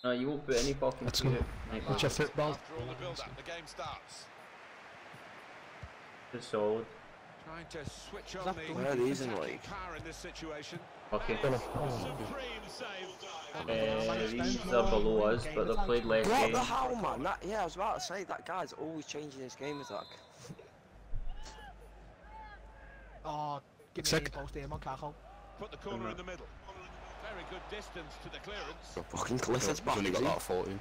No, you won't put any fucking foot. What's your football? After all the build-up, the game starts. It's solid. Trying to switch on the Where are these in the league? power in this situation. Okay. Supreme save. These are below us, but they've played less What games. the hell, man? Yeah, I was about to say, that guy's always changing his game attack. Oh, give me a post here, man, Cahill. Put the corner in the middle. Very good distance to the clearance. Fucking Clifford's back, only is got he? that 14.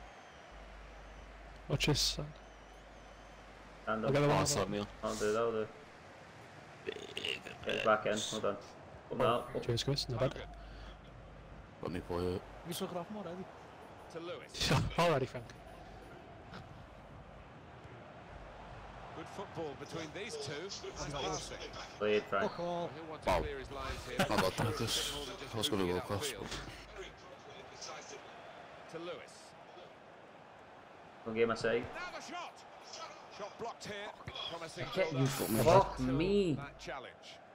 Watch this, son. Stand I'll get the up. one. Pass that, Neil. I'll do that, I'll do. Get it back in, hold on. Open that up. Cheers, Chris. No bad. Hogan Let me play it. You took it off him already. to Lewis. Already, Frank. Good football between these two. Nice passing. Played, Frank. Fuck all. He'll want to Wow. clear his lines here. Not bad, Marcus. I was going to go across. To Lewis. We'll give him a side. Now the shot. Shot blocked here. Promising Get you build-up. fuck Till me. that challenge.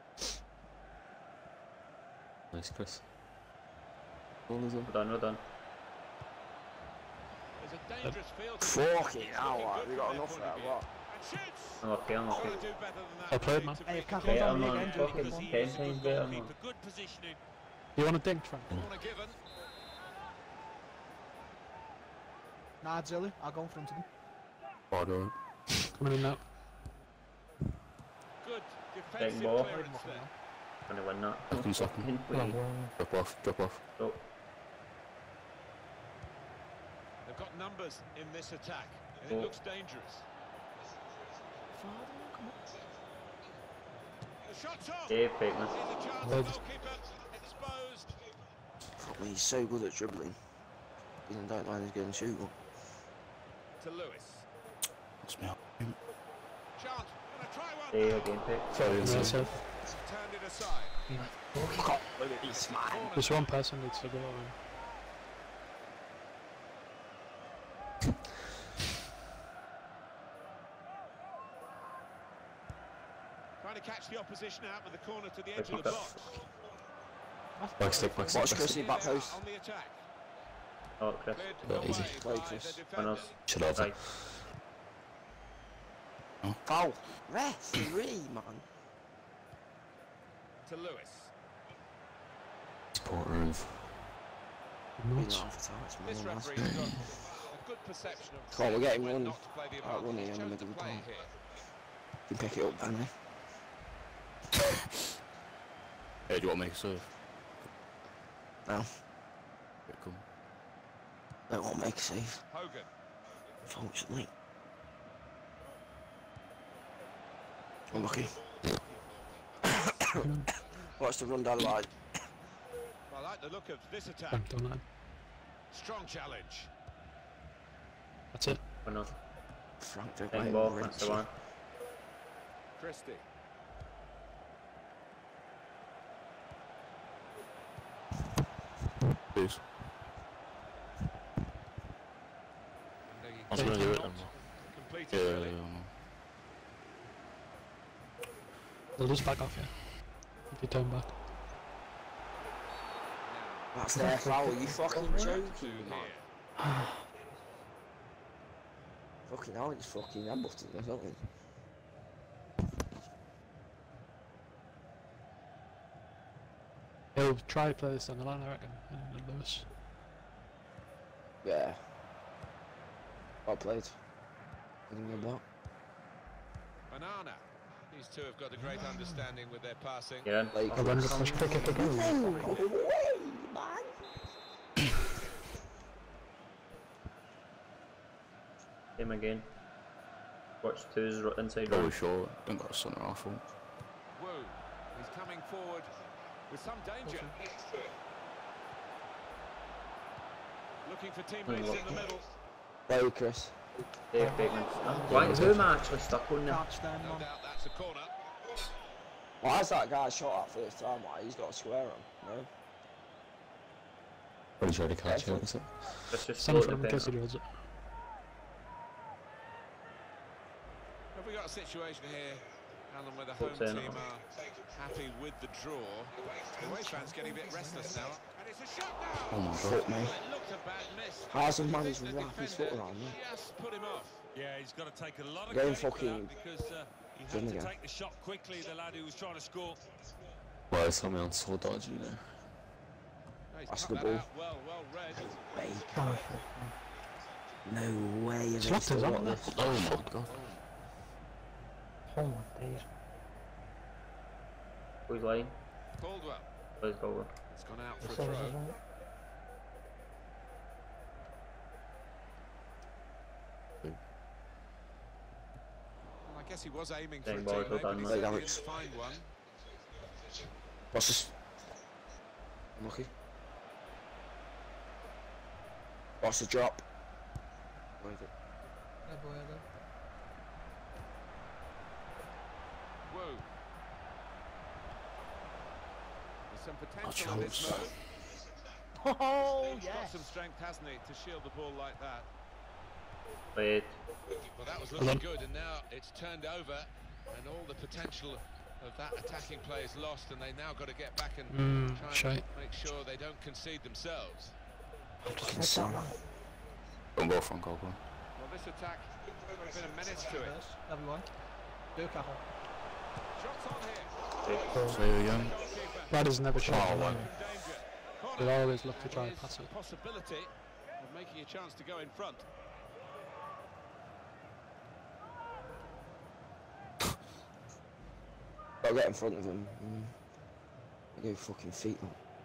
Nice, Chris. Well done, well done. There's a dangerous field. Fucking hell, like, we got enough of that, what? And shoots. Unlucky, unlucky. Gotta do better than that. Well played, man. To Hey, be if Cahill Better, on me man. again, just Fucking keep on. 10 times better, man. good positioning. You want a dink, Frank? Corner given. Nah, Zilly. I'll go in front of him. Bad, alright. Coming in now. Good defensive ball. clearance there. Gonna win that. Second. Drop off, drop off. Oh, They've got numbers in this attack, and Oh. it looks dangerous. The shot's off. Dave Pickman. Here's a chance. Good. Goalkeeper exposed. Fuck me, he's so good at dribbling. He don't mind he's going to shoot one. To Lewis. That's me up. Chance. Gonna try one. Dave again pick. Sorry, Nice inside. save. Turned it aside. Look at this, man. Just one person needs to go. Trying to catch the opposition out with the corner to the edge Good of the pick. box. Back step, back step, Watch back Chris step. in back post. On the attack. Oh, Chris. Cleared Bit easy. away Play, by Chris. the One defender. else. Should have Right. Foul. Referee, man. To Lewis. Support roof. Been Nuts. half a touch, This man. referee's got a good perception of Come on, we're getting when one. not to play the Right, one advantage. here in the He's chosen middle to of the play park. here. You can pick it up, Benny. Hey, do you want to make a save? No, Yeah, come. they won't make a save, Hogan. unfortunately. Unlucky. Watch the run down the line. I like the look of this attack. Frank, don't let him. Strong challenge. That's it. One else. Frank, don't Ping play ball, him, that's the Richie. one. Christie. Please. I was And going to do it. completed Yeah, really. They'll just back off you. If you turn back. That's their foul, you fucking joking, Two man. here. Fucking hell, it's fucking Hamilton or something. He'll try to play this down the line, I reckon. And Lewis. Yeah. Well played. Didn't go back. Banana. These two have got a great understanding with their passing. Get in. Like, I'll run the push pick it again. no way, man. Him again. Watch two's inside Really right. short. Don't got a centre half on. Wu. He's coming forward with some danger. Looking for teammates in the middle. Play, Chris. Dave Pickman. Why? Who am I actually stuck on now? Catch them, No man. doubt that's a corner. Why is that guy shot at first time? Like, he's got a square on, no? Pretty sure they catch it, is it? Just Stand in float front the of him in case he pen. holds it. Have we got a situation here? Alan, where the home Fuck's in. team are happy with the draw. The away fans getting a bit restless now. And it's a shot now! Oh my god. Fuck me. It looked a bad miss. How's managed The to wrap his defender foot around me? just put him off. Yeah, he's got to take a lot of Game credit for fucking that because he had done to again. take the shot quickly, the lad who was trying to score. Why is something on so dodgy there? Oh, he's That's cut the that ball. out well read. Baker. No way. It's locked us still on got there. this. Oh my god. Oh my days. Who's lying? Caldwell. Where's Caldwell? It's gone out The for a same as throw. well. Well, I guess he was aiming for Dang, a boys, teammate, well but done, he mate. certainly Alex. didn't find one. What's this? Unlucky. What's the drop? Whoa. There's some potential in this move. Oh, He's got some strength, hasn't he, to shield the ball like that. Wait. Well, that was looking good, and now it's turned over, and all the potential of that attacking play is lost, and they now got to get back and try and Shite. make sure they don't concede themselves. Fucking son. Don't go from Caldwell. Well, this attack got a bit of menace to it. Everyone. Shots on here. Say it again. Goalkeeper. Riders never try. Oh, wow. In danger. They Corner. always look to try and Here's pass it. the possibility of making a chance to go in front. Gotta get in front of him. Go fucking feet.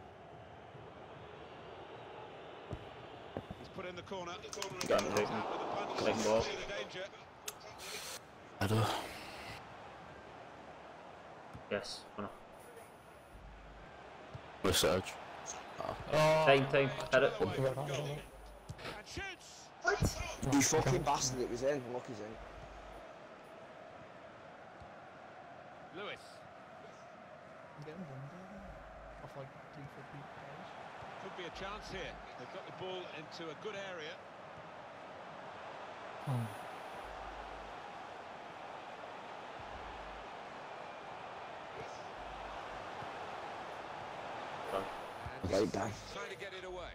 He's put in the corner. Got him, taking- Out with a punch. taking ball. In the danger. Header. Yes. Oh, no. With Serge. Oh, Time. Head it. Away from goal. And shoots. You fucking bastard, it was in. Look, he's in. Lewis. Could be a chance here. They've got the ball into a good area. And Laid down. trying to get it away.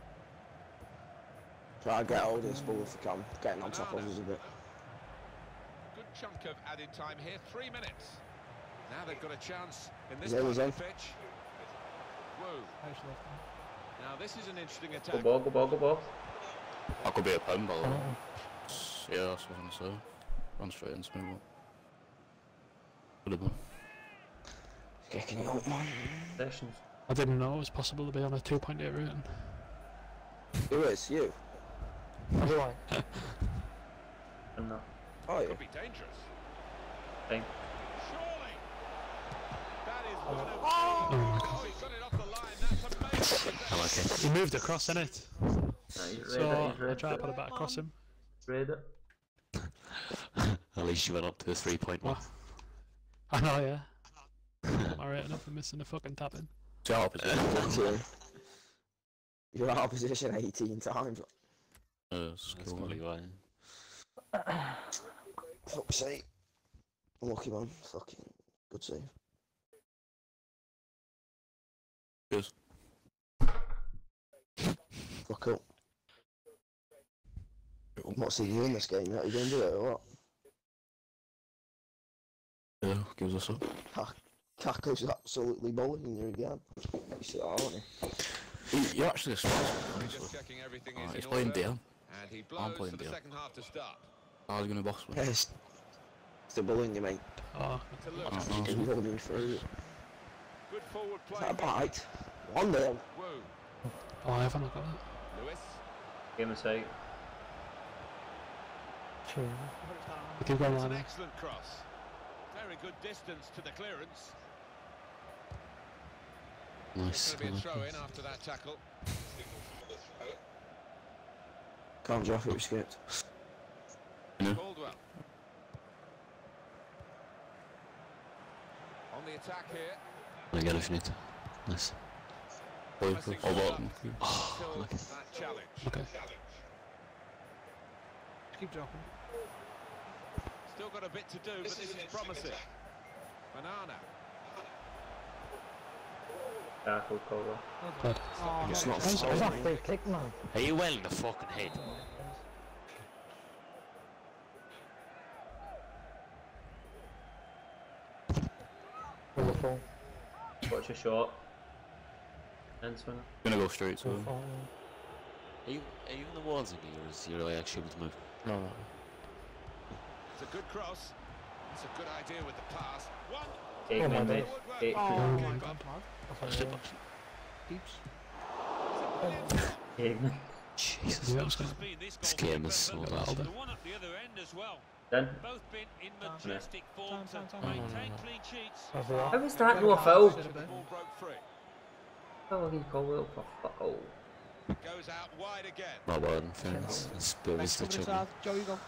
Try to get hold of this ball if we can. Getting on top of us a bit. Good chunk of added time here. 3 minutes. Now they've got a chance in this He's in, part he's of in. the pitch. Whoa. Now this is an interesting Go attack. ball, go ball, go ball. That could be a pen ball. Yeah, that's what I was gonna say. Run straight into me. Could have been. Kicking it up, man. Sessions. I didn't know it was possible to be on a 2.8 rating. Who is? You? Everyone. I'm not. Oh, you? Could be dangerous. Time. Surely. That is one of Oh my god. Oh, he got it off the line. That's amazing. I like it. He moved across, innit? No, he's read So it. He's I read tried to it. put it back across him. Read it. At least you went up to the 3.1. What? I know, yeah. Am I rating up for missing a fucking tap in? Job, is it? Okay. You're out of position 18 times. That's cool. Fuck's sake. Lucky man. Fucking good save. Cheers. Fuck up. What's he doing this game? Are you going to do it or what? Yeah, gives us up. Kako's absolutely bullying you again. You see that, aren't you? You're actually a smart one, Just honestly. checking everything is He's in playing order. DM. And he blows playing for the deal. second half to start. I was gonna box one. Yes. Still bullying you, mate. Oh, To look. Uh-huh. He's running through. Good forward Is play. that a bite? 1-0. Whoa. oh I haven't looked at that. Lewis. Game of sight. Cheers. We keep going It's an line. excellent cross. Very good distance to the clearance. Nice. Going to be a throw in after that tackle. Can't drop it, we skipped. Yeah. Caldwell. On the attack here. Again if you need to. Nice. Oh, Pressing oh, forward bottom. until that challenge. Okay. Keep dropping. Still got a bit to do, but this is promising. Banana. Tackle cover. Good. Oh, It's not it's foul. not free kick, man. Are you well in the fucking head? Full. Watch your shot. And swing. Gonna go straight to Full. him. Are you in the walls again, or is your eye actually able to move? No, no. It's a good cross. It's a good idea with the pass. One. Take Oh me, my mate. Woodward. Take Oh me. my god, man. That's unreal. Deeps. Take me. Jesus. Yeah, I was gonna. This game is so Louder. bad. The one at the other end as well. Then. Both been in majestic form Time. to maintain clean sheets. How is that no foul? The ball broke free. How will he call it for foul? Goes out wide again. Not bad in fairness. It's a bit of a Next stitch cover up. inside. Joey, go.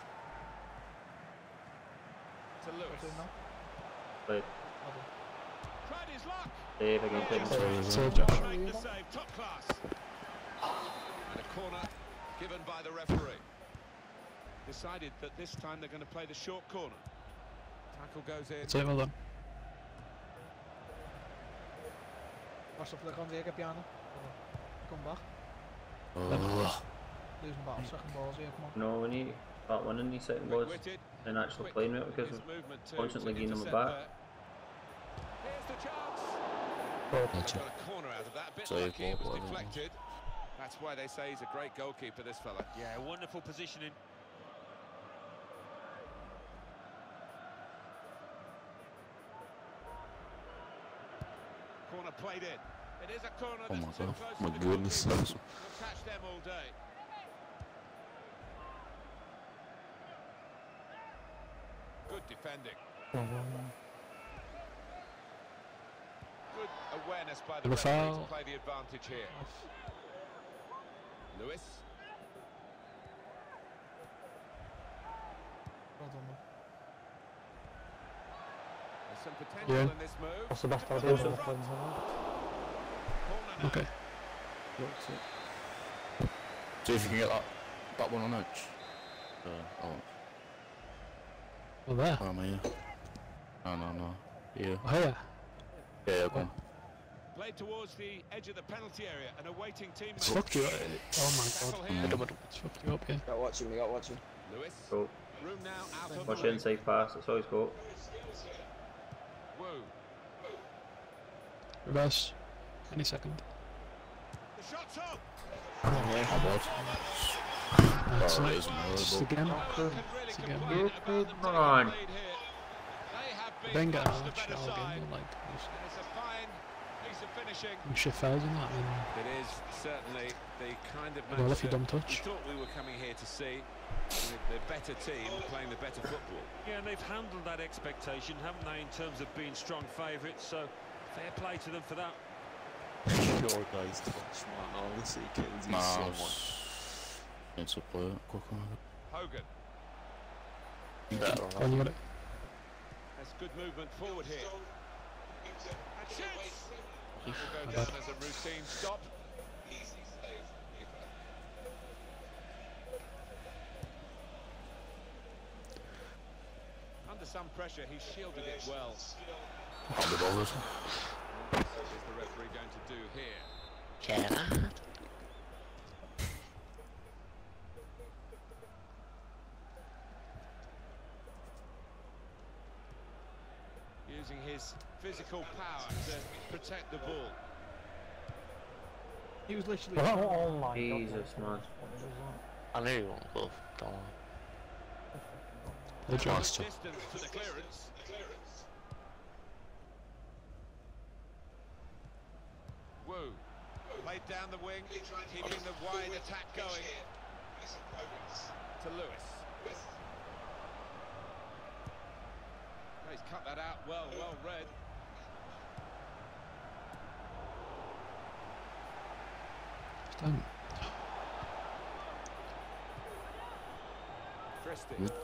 To Lewis. Played. Tried his luck. Save again, take Save Josh. Make the save. Top class. And a corner given by the referee. Decided that this time they're going to play the short corner. Tackle goes in. Save well done. Pas op de grond weer, Piano. Kom back. Oh, Losing ball, second ball, here, come on. No, we need that one in these second balls Quick-witted. and actually playing it because His we're movement too constantly to getting them intercept back. there. Here's the chance. gotcha. Got a corner out of that. A bit So you lucky it bought was one, deflected. That's why they say he's a great goalkeeper, this fella. Yeah, wonderful positioning. Corner played in. It is a corner Oh my that's too god. close My to the goodness. goalkeeper. We'll catch them all day. Good defending. Good awareness by the Number referee to foul. play the advantage here. Lewis. Well done, man. There's some potential Yeah. in this move. That's the best Comes idea. up Corner front. Corner now. Okay. See if you can get that one on edge. Oh, Well, there. where am I here? No. Yeah. Oh, yeah. Yeah, go on. Played towards the edge of the penalty area and awaiting teammate. It's fucked you up. Oh my god. Tackle here. It's fucked you up, yeah. Got watching, we got watching. Lewis. Go. Room now out on Watch the the wing. inside pass, that's all he's got. Woo. Reverse. Any second. The shot's up. Not bad. That's Oh, it. it is Just horrible. again. No one can really It's again. complain about them Come taking on. the lead here. They have been Then get much a the better shell side. again. Like, And it's a fine piece of finishing. shit fails in that, then. It is certainly the kind of Well, match if you that don't touch. we thought we were coming here to see. With the better team playing the better football. Yeah, and they've handled that expectation, haven't they, in terms of being strong favourites, so fair play to them for that. Your guys touch, man. Honestly, kills you Nah, so I much. was- need to play it quicker. Hogan. Better When you got it. That's good movement forward here. And shoots! Will go My down bad. as a routine stop. Under some pressure, he shielded it well. Can't be bothered. What is the referee going to do here? Yeah. Using his physical power to protect the ball. He was literally. Oh my god. Jesus, man. I knew you won't go. Don't worry. The Good job. distance to the clearance. Woo. Played down the wing, keeping the wide attack going. To Lewis. He's cut that out well read. Done. Christie. Good.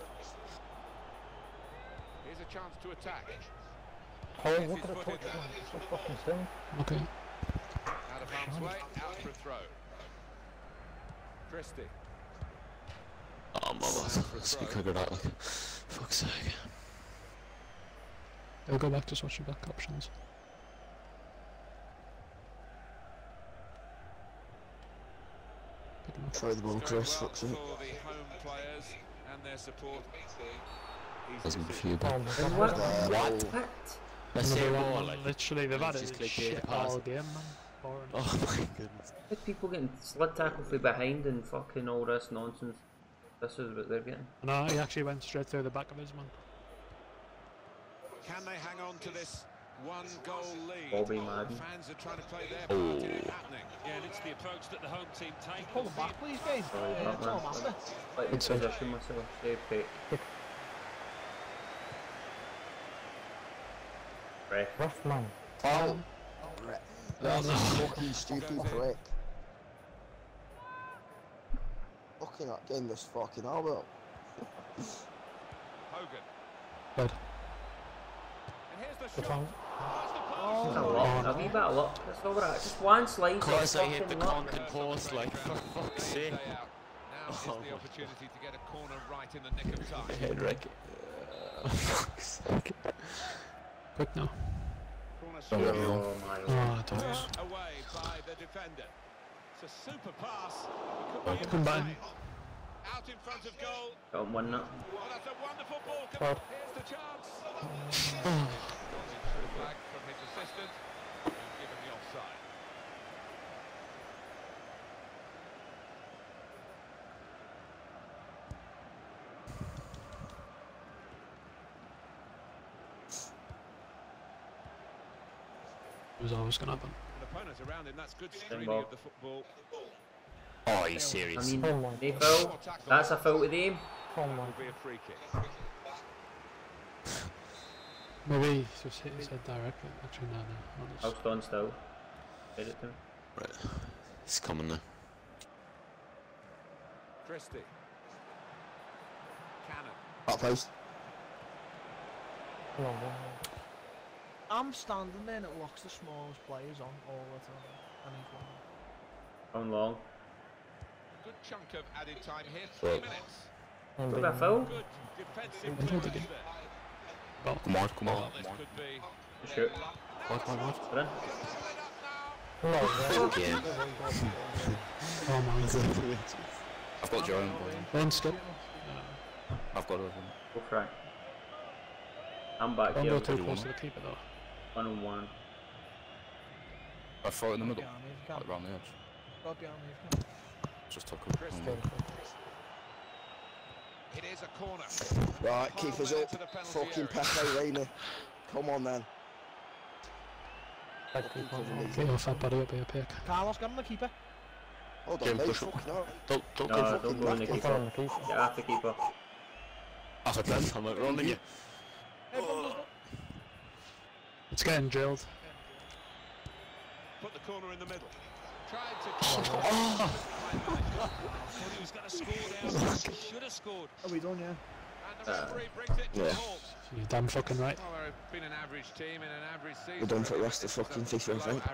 Here's a chance to attack. Oh, Yes, look he's at the put touch, it there. man. So fucking soon. Okay. Out of harm's way, out for a throw. Christie. Oh, my bad. Speak quicker that, like. Fuck's sake. I'll go back to switching back options. Pick him up. Throw the ball, Chris. Fuck's For it. the home players and their support. There's a few back. What? What? What? Let's see Another more one, like. literally, they've had just it click here shit to pass all it. game, man. Boring. Oh my goodness. Like people getting slid tackle from behind and fucking all this nonsense. This is what they're getting. No, he actually went straight through the back of his man. Can they hang on to this one-goal lead? Bobby Madden. Fans are trying to play their part in it happening. Yeah, and it's the approach that the home team take. Pull them back, please, guys. Sorry, It's all Batman. master. Like the position myself. Save pick. Ref. Rough man. Oh. That's a fucking stupid prick. Fucking that game this fucking Albert. Hogan. Good. And here's the Good shot. one. That's a lot. A wee bit of luck. That's all right. Just one slice Of of course I hit the fucking luck. content post, like, for fuck's sake. Now is Oh. the opportunity to get a corner right in the nick of time. Head wreck. Fuck's sake. Quick now. Corner Oh, swung yeah. Oh my Oh, god. dogs. away by the defender. It's a super pass. It could be Come back. inside. Out in front of goal. Got him 1-0. Oh, that's a wonderful ball. Come Third. on, here's the chance. Flag from his assistant. And given the offside. It was always gonna happen. And opponents around him, that's good screening ball. of the football. Oh, are you I serious? mean, Oh my they God. foul. That's a foul to them. Oh my. Will be a free kick. Maybe he just hit his head directly. Actually, no. I was done still. Did it to him. Right. It's coming now. Christie. Cannon. Back post. Come on, man. I'm standing there and it locks the smallest players on all the time. And he's one. On long. Good chunk of added time here. 3 Well. minutes. I'm What being- about foul? Good defensive Control the clearance game. there. Well, Come on, come Well, on, this come on. could be. Shoot. What? Put in. No, man. Yeah. oh man. I've got Joe. One skip. I've got it. Go for it. I'm back Don't here. go too you close want to the keeper though. 1-on-1. I throw it in the middle. Behind me if you Like can. round the edge. Go behind me if you can. Just took it. Chris. It is a corner. Right, keep us up. To the penalty Fucking area. Pepe Reina. Come on then. Back keep on. Get your fat body up here, pick. Carlos, get him the keeper. Hold Jim, on, mate. push up. Fucking hell. Don't No, go. don't go on the Keep Keep on keeper. the keeper. Get after keeper. That's a plan. I'm like running you. Everyone does that. It's getting drilled. Put the corner in the middle. Tried to. Thought he was going to score there. Should have scored. Are we done, yeah? And the referee brings it to a Yeah. halt. You damn fucking right. Well, they've been an average team in an average season. We're done for the rest of fucking FIFA, I think.